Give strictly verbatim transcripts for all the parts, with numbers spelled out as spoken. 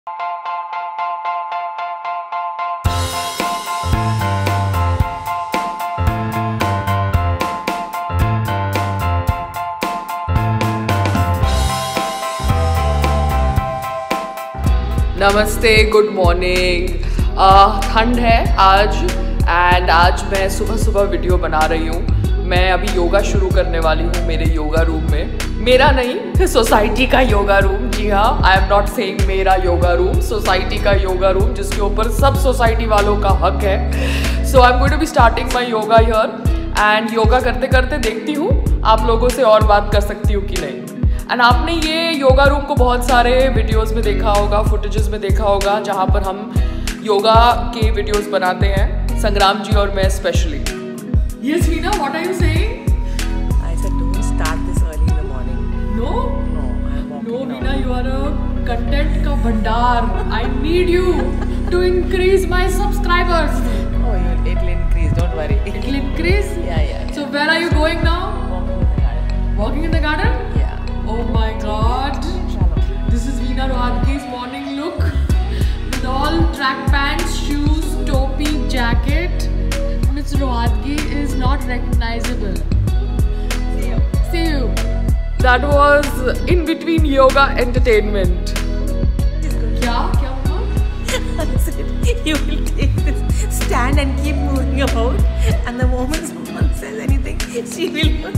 नमस्ते, good morning. ठंड है आज एंड आज मैं सुबह सुबह वीडियो बना रही हूँ। मैं अभी योगा शुरू करने वाली हूँ मेरे योगा रूम में। मेरा नहीं, सोसाइटी का योगा रूम। जी हाँ, आई एम नॉट सेइंग मेरा योगा रूम, सोसाइटी का योगा रूम जिसके ऊपर सब सोसाइटी वालों का हक है। So I am going to be starting my yoga here and yoga करते करते देखती हूँ आप लोगों से और बात कर सकती हूँ कि नहीं। एंड आपने ये योगा रूम को बहुत सारे वीडियोस में देखा होगा, फुटेजेस में देखा होगा, जहाँ पर हम योगा के वीडियोस बनाते हैं, संग्राम जी और मैं specially. Yes, Veena, what are you saying? I said don't start this early in the morning. No? No, I'm walking. No, Veena, you are a content का भंडार. I need you to increase my subscribers. Oh, you, it'll increase. Don't worry. It'll increase? Yeah, yeah, yeah. So where are you going now? Walking in the garden. Walking in the garden? Yeah. Oh my God. Shalom. This is Veena Rohatgi's morning look with all track pants, shoes, topi, jacket. Miss Rohatgi is not recognizable. See you. See you. That was in between yoga entertainment. क्या क्या हुआ? I said you will take this stand and keep moving about, and the moment someone says anything, she will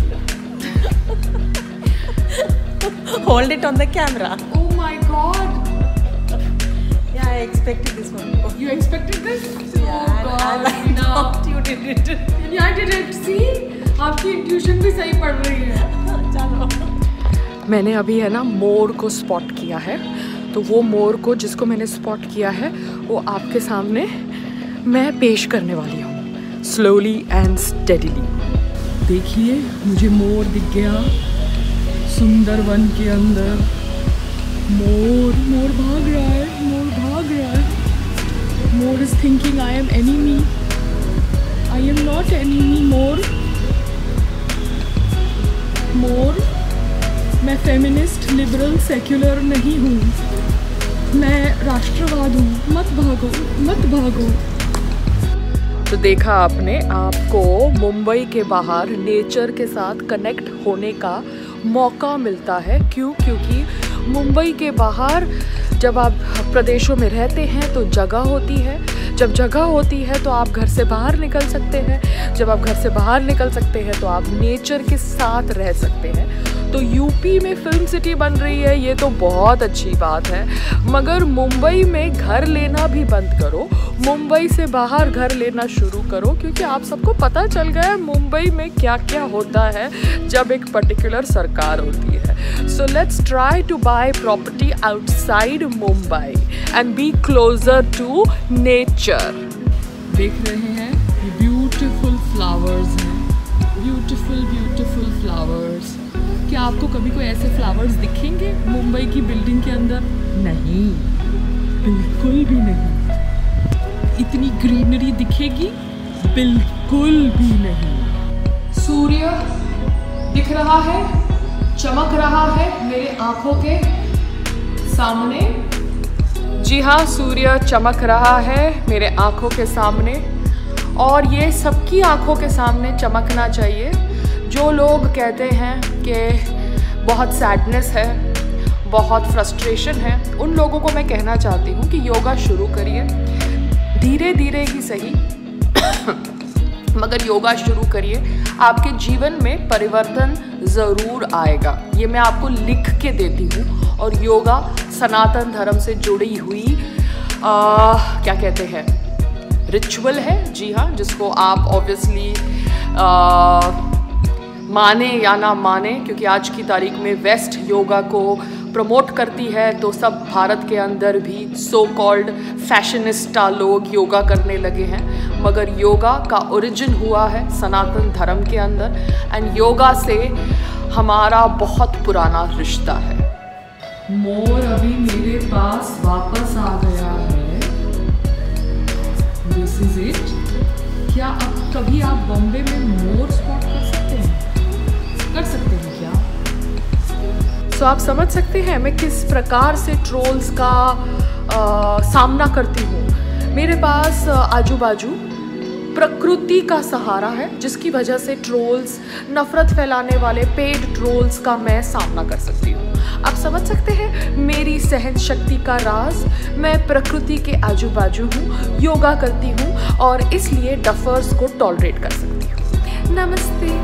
hold it on the camera. Oh my God. Yeah, I expected this one. You expected this? Yeah, Oh and, God, and I Veena. thought you did it. Yeah, I did it. See? आपकी intuition भी सही पड़ रही है। चलो। मैंने अभी है ना मोर को स्पॉट किया है, तो वो मोर को जिसको मैंने स्पॉट किया है वो आपके सामने मैं पेश करने वाली हूँ स्लोली एंड स्टेडीली। देखिए, मुझे मोर दिख गया सुंदर वन के अंदर। मोर मोर भाग रहा है, मोर भाग रहा है। Mor is thinking I am enemy. I am not enemy mor. Mor, मैं फेमिनिस्ट, लिबरल, सेक्युलर नहीं हूँ, मैं राष्ट्रवाद हूँ। मत भागो, मत भागो। तो देखा आपने, आपको मुंबई के बाहर नेचर के साथ कनेक्ट होने का मौका मिलता है। क्यों? क्योंकि मुंबई के बाहर जब आप प्रदेशों में रहते हैं तो जगह होती है। जब जगह होती है तो आप घर से बाहर निकल सकते हैं। जब आप घर से बाहर निकल सकते हैं तो आप नेचर के साथ रह सकते हैं। तो यूपी में फिल्म सिटी बन रही है, ये तो बहुत अच्छी बात है, मगर मुंबई में घर लेना भी बंद करो, मुंबई से बाहर घर लेना शुरू करो, क्योंकि आप सबको पता चल गया है मुंबई में क्या क्या होता है जब एक पर्टिकुलर सरकार होती है। So let's try to buy property outside Mumbai and be closer to nature. देख रहे हैं, ये ब्यूटीफुल फ्लावर्स हैं, ब्यूटीफुल ब्यूटीफुल फ्लावर्स। क्या आपको कभी कोई ऐसे फ्लावर्स दिखेंगे मुंबई की बिल्डिंग के अंदर? नहीं, बिल्कुल भी नहीं। इतनी ग्रीनरी दिखेगी? बिल्कुल भी नहीं। सूर्य दिख रहा है, चमक रहा है मेरे आंखों के सामने। जी हाँ, सूर्य चमक रहा है मेरे आंखों के सामने, और ये सबकी आंखों के सामने चमकना चाहिए। जो लोग कहते हैं कि बहुत सैडनेस है, बहुत फ्रस्ट्रेशन है, उन लोगों को मैं कहना चाहती हूँ कि योगा शुरू करिए, धीरे धीरे ही सही मगर योगा शुरू करिए। आपके जीवन में परिवर्तन ज़रूर आएगा, ये मैं आपको लिख के देती हूँ। और योगा सनातन धर्म से जुड़ी हुई आ, क्या कहते हैं, रिचुअल है। जी हाँ, जिसको आप ऑब्वियसली माने या ना माने, क्योंकि आज की तारीख में वेस्ट योगा को प्रमोट करती है, तो सब भारत के अंदर भी सो कॉल्ड फैशनिस्टा लोग योगा करने लगे हैं, मगर योगा का ओरिजिन हुआ है सनातन धर्म के अंदर। एंड योगा से हमारा बहुत पुराना रिश्ता है। मोर अभी मेरे पास वापस आ गया है। This is it. क्या अब कभी आप बॉम्बे में मोर स्पॉट कर सकते हैं? कर सकते हैं क्या? सो so, आप समझ सकते हैं मैं किस प्रकार से ट्रोल्स का आ, सामना करती हूँ। मेरे पास आजू बाजू प्रकृति का सहारा है, जिसकी वजह से ट्रोल्स, नफरत फैलाने वाले पेड ट्रोल्स का मैं सामना कर सकती हूँ। आप समझ सकते हैं मेरी सहन शक्ति का राज। मैं प्रकृति के आजू बाजू हूँ, योगा करती हूँ और इसलिए डफर्स को टॉलरेट कर सकती हूँ। नमस्ते।